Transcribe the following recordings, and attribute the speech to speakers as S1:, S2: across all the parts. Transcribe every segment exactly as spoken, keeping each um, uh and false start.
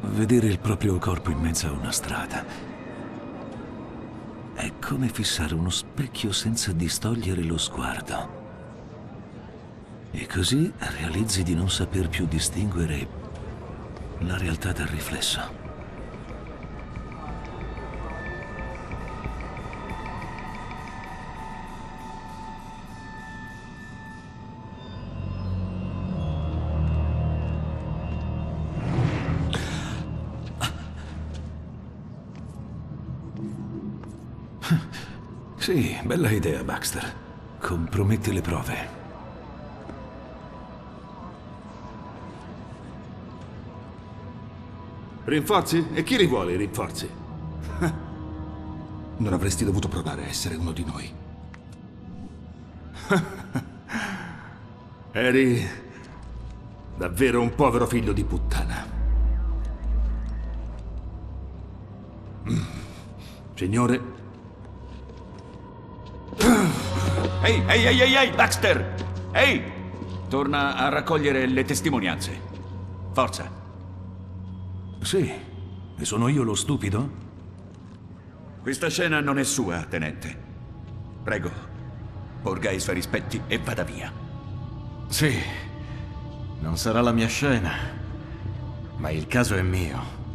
S1: Vedere il proprio corpo in mezzo a una strada è come fissare uno specchio senza distogliere lo sguardo. E così realizzi di non saper più distinguere la realtà dal riflesso. Sì, bella idea, Baxter. Comprometti le prove.
S2: Rinforzi? E chi li vuole i rinforzi?
S3: Non avresti dovuto provare a essere uno di noi.
S2: Eri davvero un povero figlio di puttana. Mm. Signore?
S4: Ehi, ehi, ehi, ehi, ehi, Baxter! Ehi! Torna a raccogliere le testimonianze. Forza.
S1: Sì, e sono io lo stupido?
S4: Questa scena non è sua, tenente. Prego, porga i suoi rispetti e vada via.
S5: Sì, non sarà la mia scena, ma il caso è mio.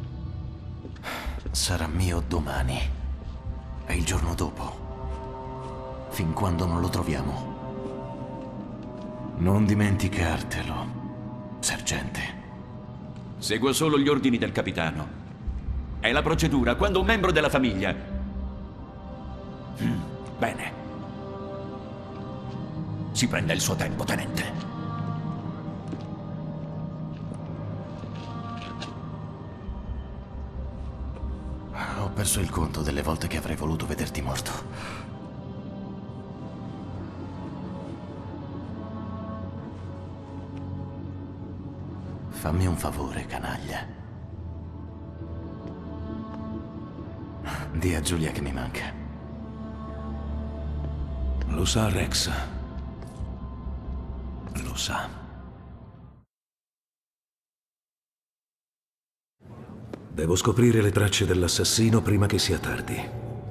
S5: Sarà mio domani e il giorno dopo. Fin quando non lo troviamo. Non dimenticartelo, sergente.
S4: Seguo solo gli ordini del capitano. È la procedura quando un membro della famiglia... Mm, bene. Si prenda il suo tempo, tenente.
S5: Ho perso il conto delle volte che avrei voluto vederti morto. Fammi un favore, canaglia. Dì a Giulia che mi manca.
S1: Lo sa, Rex. Lo sa. Devo scoprire le tracce dell'assassino prima che sia tardi.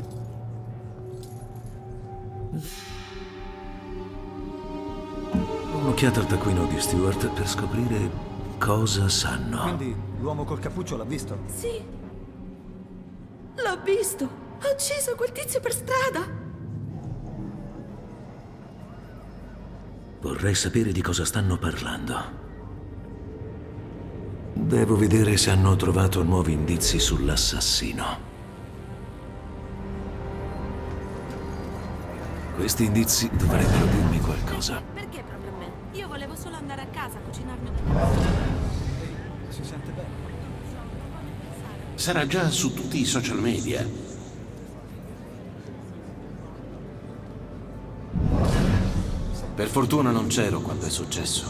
S1: Un'occhiata al taccuino di Stewart per scoprire cosa sanno.
S6: Quindi l'uomo col cappuccio l'ha visto?
S7: Sì. L'ho visto. Ha ucciso quel tizio per strada.
S1: Vorrei sapere di cosa stanno parlando. Devo vedere se hanno trovato nuovi indizi sull'assassino. Questi indizi dovrebbero dirmi qualcosa.
S7: Perché proprio a me? Io volevo solo andare a casa a cucinarmi.
S6: Si sente bene.
S8: Sarà già su tutti i social media.
S5: Per fortuna non c'ero quando è successo.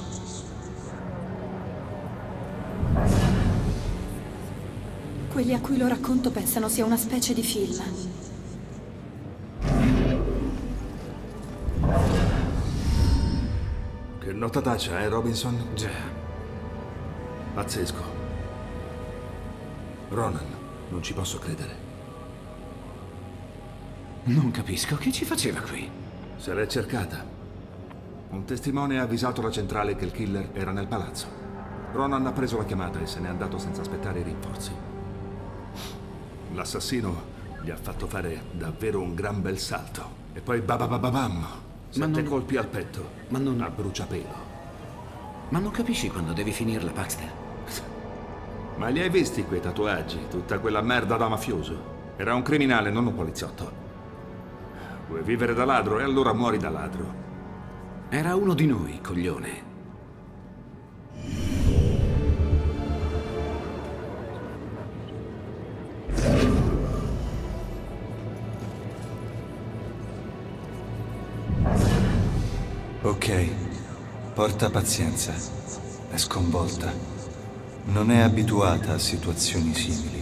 S7: Quelli a cui lo racconto pensano sia una specie di film.
S2: Che notataccia, eh, Robinson?
S1: Già.
S2: Pazzesco. Ronan, non ci posso credere.
S1: Non capisco, che ci faceva qui?
S2: Se l'è cercata. Un testimone ha avvisato la centrale che il killer era nel palazzo. Ronan ha preso la chiamata e se n'è andato senza aspettare i rinforzi. L'assassino gli ha fatto fare davvero un gran bel salto. E poi babababam. Sette
S8: non...
S2: colpi al petto.
S8: Ma non...
S2: A bruciapelo.
S8: Ma non capisci quando devi finirla, Baxter?
S2: Ma li hai visti quei tatuaggi? Tutta quella merda da mafioso. Era un criminale, non un poliziotto. Vuoi vivere da ladro e allora muori da ladro.
S8: Era uno di noi, coglione.
S9: Ok, porta pazienza. È sconvolta. Non è abituata a situazioni simili.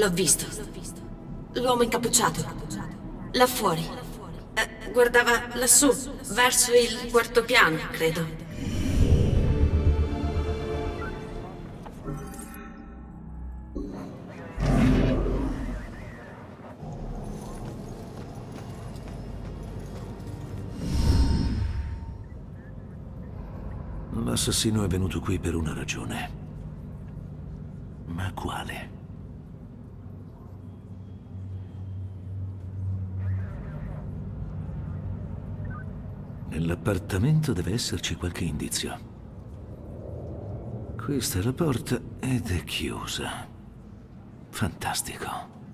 S7: L'ho visto. L'uomo incappucciato. Là fuori. Eh, guardava lassù, verso il quarto piano, credo.
S1: L'assassino è venuto qui per una ragione. Ma quale? Nell'appartamento deve esserci qualche indizio. Questa è la porta ed è chiusa. Fantastico.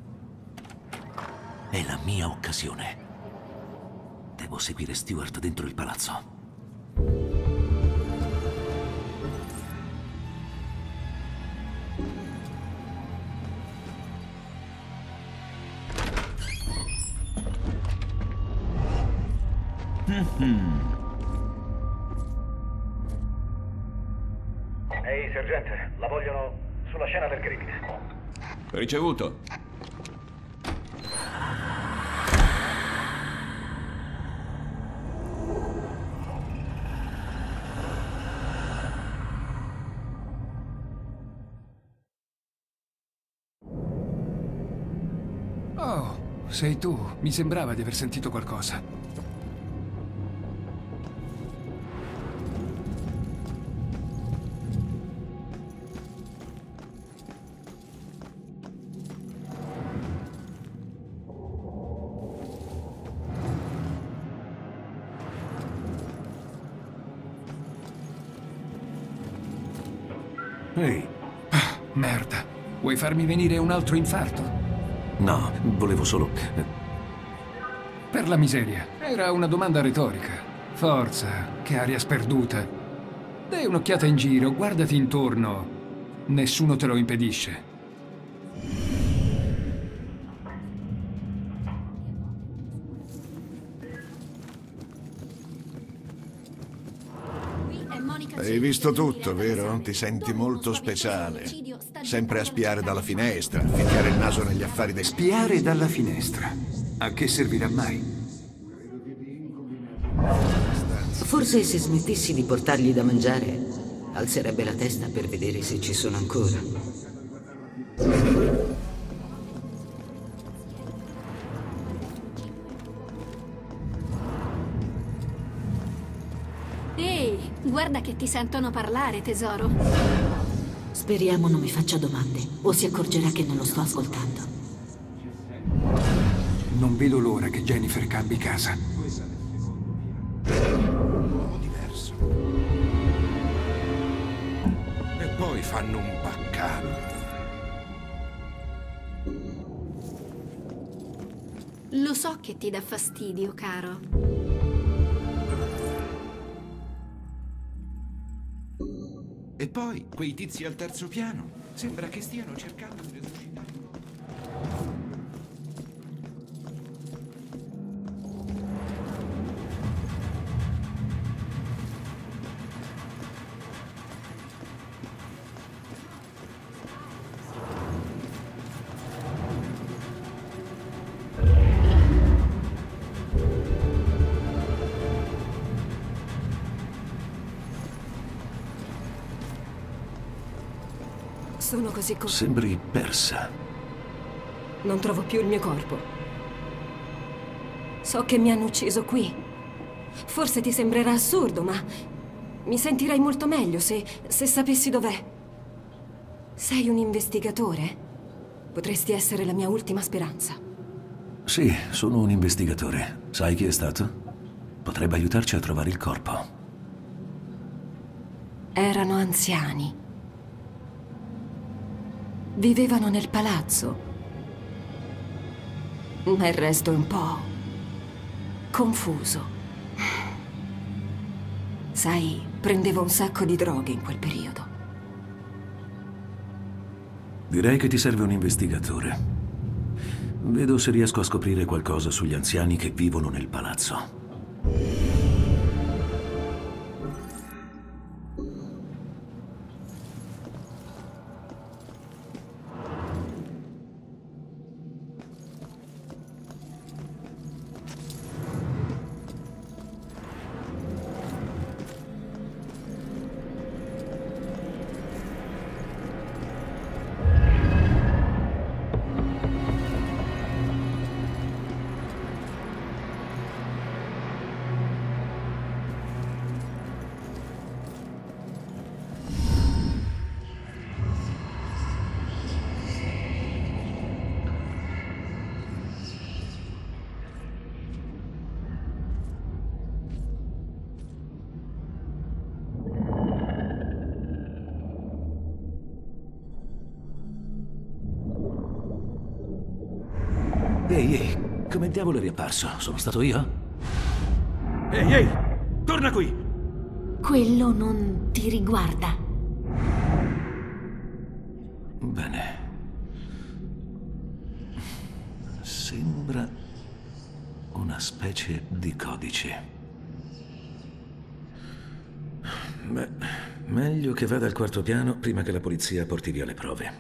S1: È la mia occasione. Devo seguire Stewart dentro il palazzo.
S10: Mm-hmm. Ehi, sergente, la vogliono sulla scena del crimine.
S4: Ricevuto.
S11: Oh, sei tu. Mi sembrava di aver sentito qualcosa.
S1: Ehi.
S11: Ah, merda. Vuoi farmi venire un altro infarto?
S1: No, volevo solo...
S11: Per la miseria. Era una domanda retorica. Forza, che aria sperduta. Dai un'occhiata in giro, guardati intorno. Nessuno te lo impedisce.
S12: Hai visto tutto, vero? Ti senti molto speciale. Sempre a spiare dalla finestra, a ficchiare il naso negli affari dei...
S3: Spiare dalla finestra? A che servirà mai?
S13: Forse se smettessi di portargli da mangiare, alzerebbe la testa per vedere se ci sono ancora.
S14: Ehi, guarda che ti sentono parlare, tesoro.
S13: Speriamo non mi faccia domande, o si accorgerà che non lo sto ascoltando.
S11: Non vedo l'ora che Jennifer cambi casa.
S12: Diverso. E poi fanno un baccano.
S14: Lo so che ti dà fastidio, caro.
S12: E poi, quei tizi al terzo piano, sembra che stiano cercando di resuscitare.
S7: Sono così co...
S1: Sembri persa.
S7: Non trovo più il mio corpo. So che mi hanno ucciso qui. Forse ti sembrerà assurdo, ma mi sentirei molto meglio se, se sapessi dov'è. Sei un investigatore? Potresti essere la mia ultima speranza.
S1: Sì, sono un investigatore. Sai chi è stato? Potrebbe aiutarci a trovare il corpo.
S7: Erano anziani. Vivevano nel palazzo. Ma il resto è un po' confuso. Sai, prendevo un sacco di droghe in quel periodo.
S1: Direi che ti serve un investigatore. Vedo se riesco a scoprire qualcosa sugli anziani che vivono nel palazzo. Ehi, ehi, come diavolo è riapparso? Sono stato io?
S4: Ehi, ehi! Torna qui!
S15: Quello non ti riguarda.
S1: Bene. Sembra una specie di codice. Beh, meglio che vada al quarto piano prima che la polizia porti via le prove.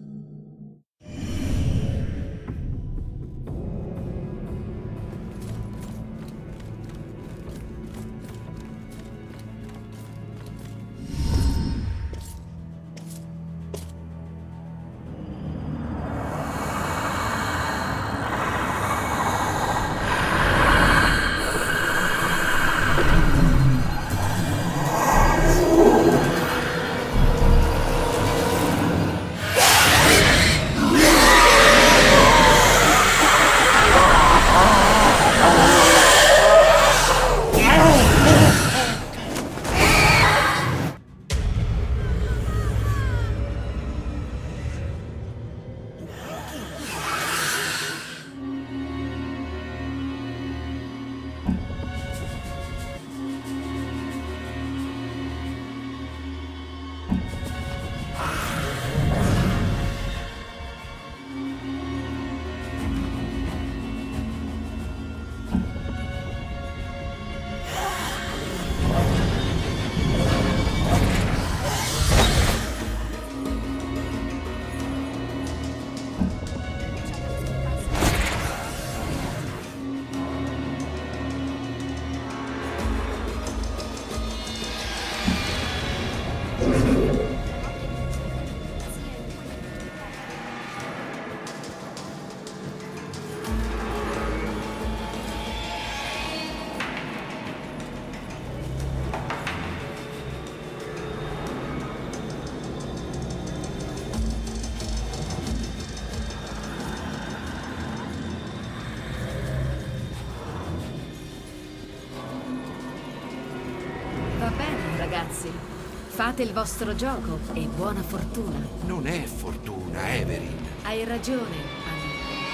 S16: Va bene, ragazzi. Fate il vostro gioco e buona fortuna.
S8: Non è fortuna, Evelyn.
S16: Hai ragione, Annie.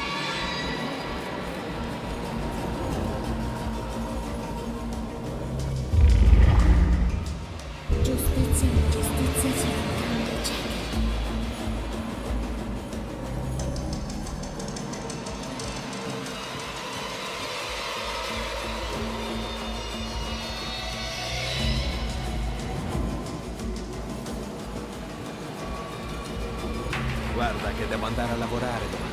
S15: Giustizia, giustizia, cercando cieche.
S6: Guarda che devo andare a lavorare domani.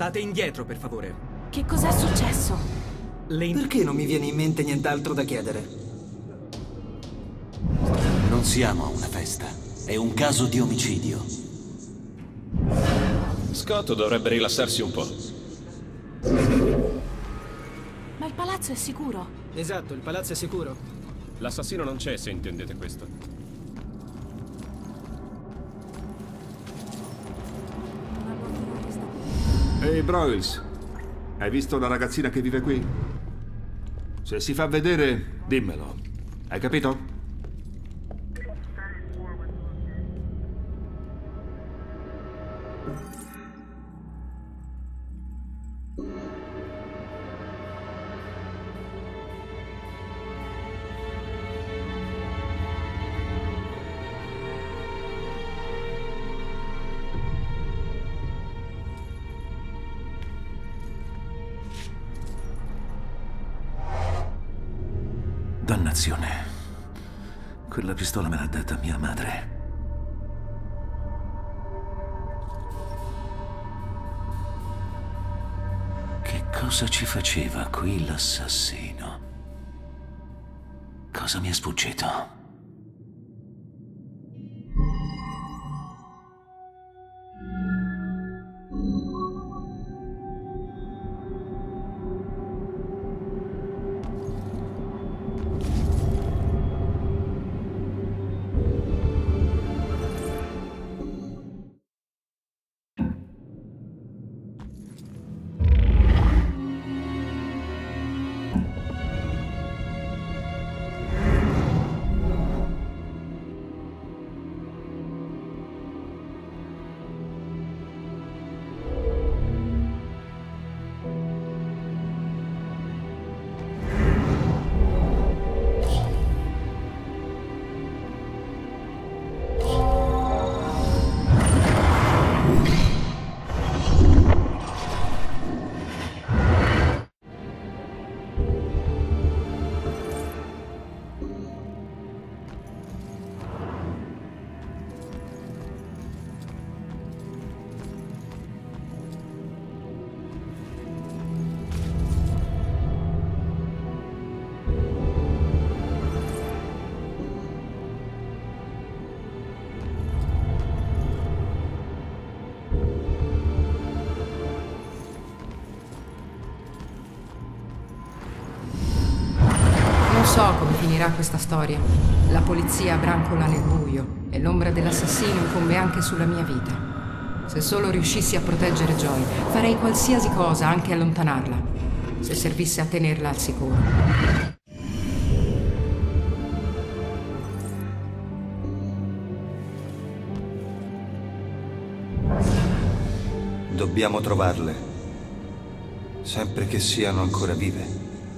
S17: State indietro, per favore.
S15: Che cos'è successo?
S17: Le in-
S18: Perché non mi viene in mente nient'altro da chiedere?
S5: Non siamo a una festa. È un caso di omicidio.
S19: Scott dovrebbe rilassarsi un po'.
S15: Ma il palazzo è sicuro.
S17: Esatto, il palazzo è sicuro.
S19: L'assassino non c'è, se intendete questo.
S2: Ehi, hey, Broyles, hai visto la ragazzina che vive qui? Se si fa vedere, dimmelo. Hai capito?
S1: Dannazione. Quella pistola me l'ha data mia madre. Che cosa ci faceva qui l'assassino? Cosa mi è sfuggito?
S20: Non so come finirà questa storia. La polizia brancola nel buio e l'ombra dell'assassino incombe anche sulla mia vita. Se solo riuscissi a proteggere Joy, farei qualsiasi cosa, anche allontanarla, se servisse a tenerla al sicuro.
S9: Dobbiamo trovarle, sempre che siano ancora vive.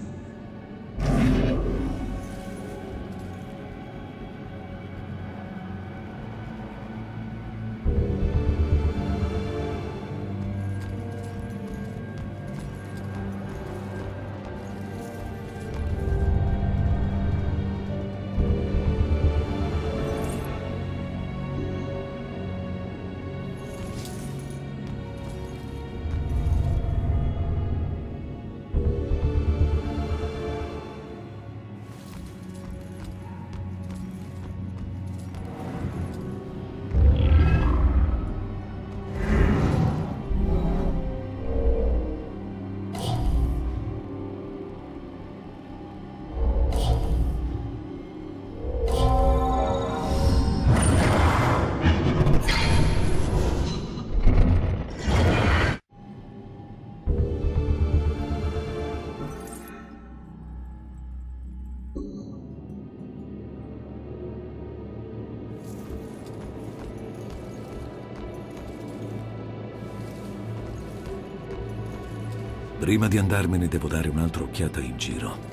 S1: Prima di andarmene devo dare un'altra occhiata in giro.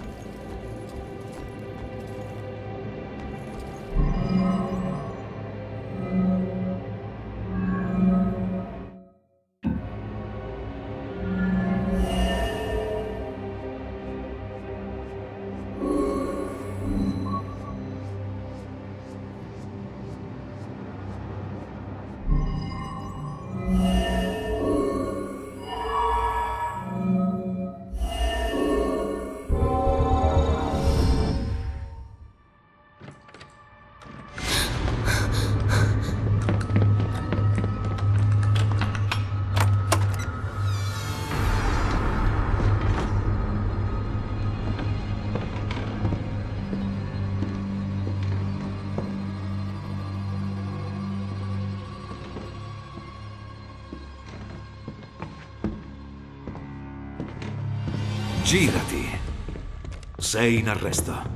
S1: Girati. Sei in arresto.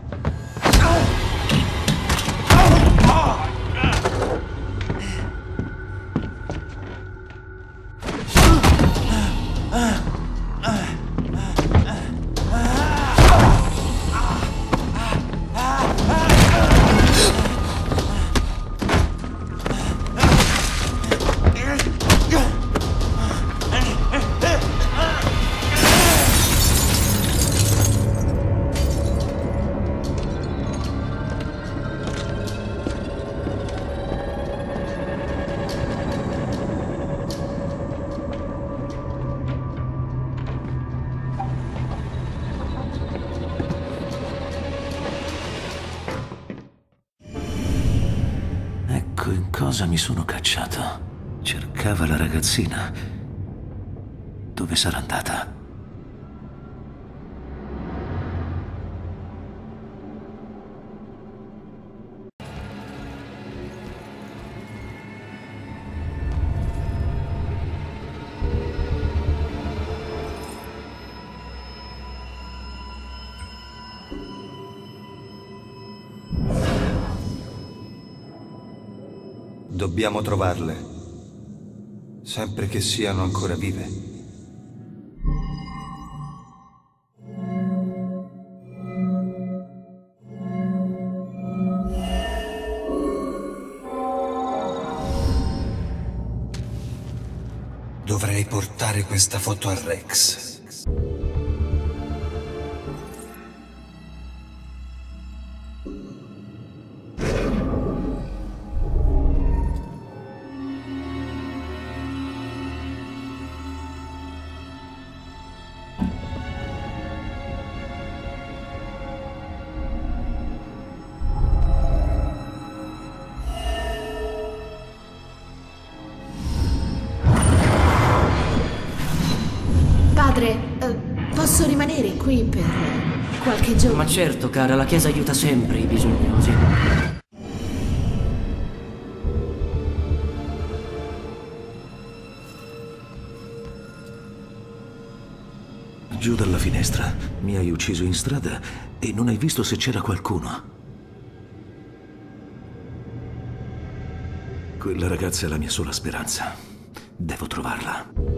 S1: Ecco in cosa mi sono cacciato. Cercava la ragazzina. Dove sarà andata?
S3: Dobbiamo trovarle, sempre che siano ancora vive.
S8: Dovrei portare questa foto a Rex.
S14: Padre, eh, posso rimanere qui per qualche giorno?
S21: Ma certo, cara, la Chiesa aiuta sempre i bisognosi.
S1: Giù dalla finestra. Mi hai ucciso in strada e non hai visto se c'era qualcuno. Quella ragazza è la mia sola speranza. Devo trovarla.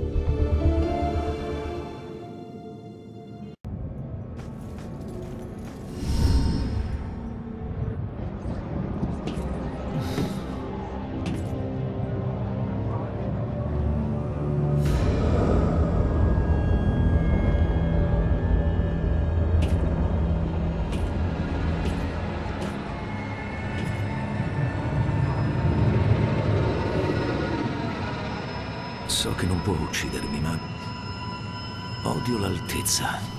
S1: So che non può uccidermi, ma odio l'altezza.